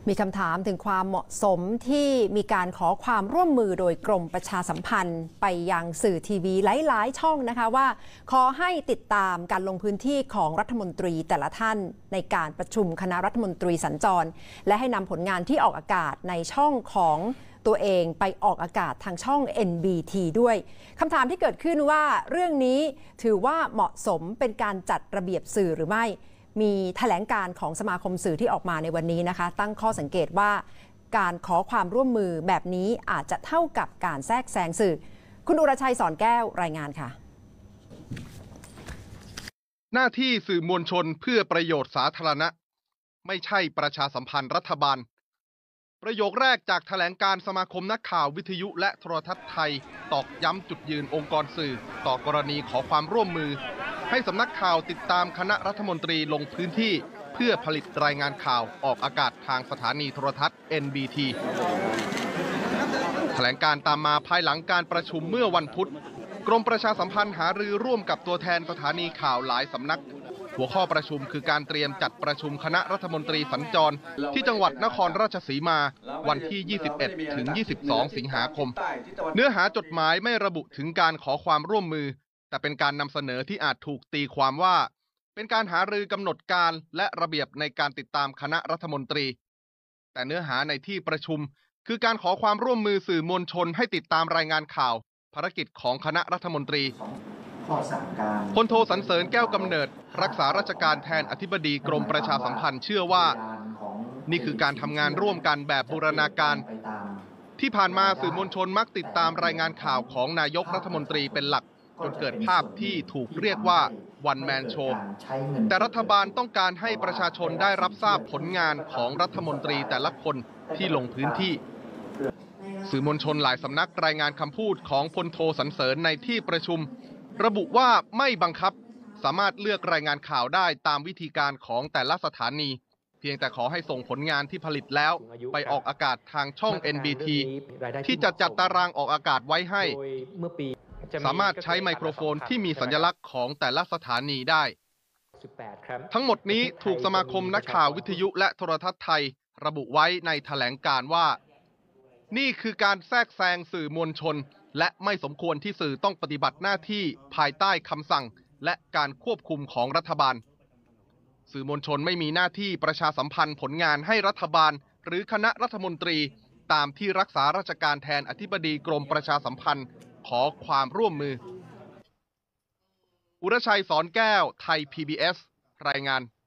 มีคำถามถึงความเหมาะสมที่มีการขอความร่วมมือโดยกรมประชาสัมพันธ์ไปยังสื่อทีวีหลายๆช่องนะคะว่าขอให้ติดตามการลงพื้นที่ของรัฐมนตรีแต่ละท่านในการประชุมคณะรัฐมนตรีสัญจรและให้นำผลงานที่ออกอากาศในช่องของตัวเองไปออกอากาศทางช่อง NBT ด้วยคำถามที่เกิดขึ้นว่าเรื่องนี้ถือว่าเหมาะสมเป็นการจัดระเบียบสื่อหรือไม่มีแถลงการของสมาคมสื่อที่ออกมาในวันนี้นะคะตั้งข้อสังเกตว่าการขอความร่วมมือแบบนี้อาจจะเท่ากับการแทรกแซงสื่อคุณอุรชัยสอนแก้วรายงานค่ะหน้าที่สื่อมวลชนเพื่อประโยชน์สาธารณะไม่ใช่ประชาสัมพันธ์รัฐบาลประโยคแรกจากแถลงการสมาคมนักข่าววิทยุและโทรทัศน์ไทยตอกย้ำจุดยืนองค์กรสื่อต่อกรณีขอความร่วมมือให้สำนักข่าวติดตามคณะรัฐมนตรีลงพื้นที่เพื่อผลิตรายงานข่าวออกอากาศทางสถานีโทรทัศน์ NBT แถลงการตามมาภายหลังการประชุมเมื่อวันพุธกรมประชาสัมพันธ์หารือร่วมกับตัวแทนสถานีข่าวหลายสำนักหัวข้อประชุมคือการเตรียมจัดประชุมคณะรัฐมนตรีสัญจรที่จังหวัดนครราชสีมาวันที่ 21 ถึง 22 สิงหาคมเนื้อหาจดหมายไม่ระบุถึงการขอความร่วมมือแต่เป็นการนำเสนอที่อาจถูกตีความว่าเป็นการหารือกำหนดการและระเบียบในการติดตามคณะรัฐมนตรีแต่เนื้อหาในที่ประชุมคือการขอความร่วมมือสื่อมวลชนให้ติดตามรายงานข่าวภารกิจของคณะรัฐมนตรีพลโทสรรเสริญแก้วกำเนิดรักษาราชการแทนอธิบดีกรมประชาสัมพันธ์เชื่อว่านี่คือการทำงานร่วมกันแบบบูรณาการที่ผ่านมาสื่อมวลชนมักติดตามรายงานข่าวของนายกรัฐมนตรีเป็นหลักจนเกิดภาพที่ถูกเรียกว่าวันแมนโชว์แต่รัฐบาลต้องการให้ประชาชนได้รับทราบผลงานของรัฐมนตรีแต่ละคนที่ลงพื้นที่สื่อมวลชนหลายสำนักรายงานคำพูดของพลโทสรรเสริญในที่ประชุมระบุว่าไม่บังคับสามารถเลือกรายงานข่าวได้ตามวิธีการของแต่ละสถานีเพียงแต่ขอให้ส่งผลงานที่ผลิตแล้วไปออกอากาศทางช่อง NBT ที่จะจัดตารางออกอากาศไว้ให้สามารถใช้ไมโครโฟนที่มีสัญลักษณ์ของแต่ละสถานีได้ทั้งหมดนี้ถูกสมาคมนักข่าววิทยุและโทรทัศน์ไทยระบุไว้ในแถลงการว่านี่คือการแทรกแซงสื่อมวลชนและไม่สมควรที่สื่อต้องปฏิบัติหน้าที่ภายใต้คำสั่งและการควบคุมของรัฐบาลสื่อมวลชนไม่มีหน้าที่ประชาสัมพันธ์ผลงานให้รัฐบาลหรือคณะรัฐมนตรีตามที่รักษาราชการแทนอธิบดีกรมประชาสัมพันธ์ขอความร่วมมืออุรชัยสอนแก้วไทย PBS รายงาน